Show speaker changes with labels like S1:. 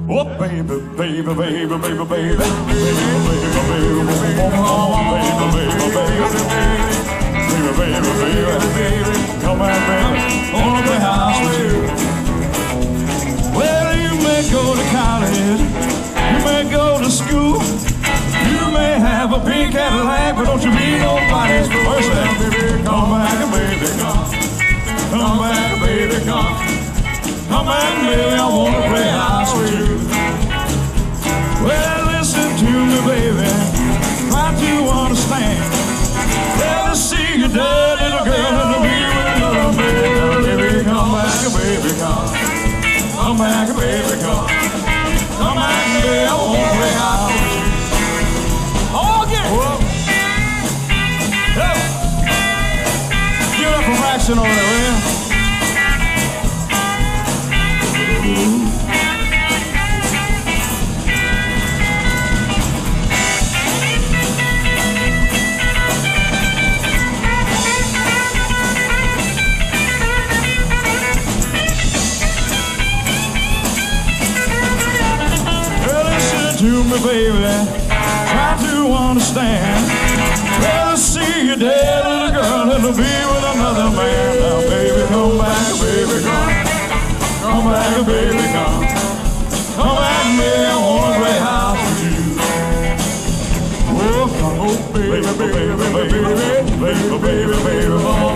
S1: Oh, baby, baby, baby, baby, baby, baby, baby, come on, baby, I wanna play house with you. Well, you may go to college, you may go to school, you may have a pink Cadillac, but don't you be nobody's first baby. Come back, baby, come back, baby, come back, baby, I wanna play house with you. Well, listen to me, baby, try to understand. Well, to see you dead little girl and to be with another man. Baby, come back, baby, come back, baby, come back, baby, I wanna play house with you. Oh, get it! Whoa. Give it up for Braxton over there, will you? To me, baby, try to understand. Well, I see you dead, little girl, and to be with another man. Now, baby, come back, baby, come back, baby, come back, baby, I wanna play house with you. Oh, baby, baby, baby, baby, baby, baby, baby, baby,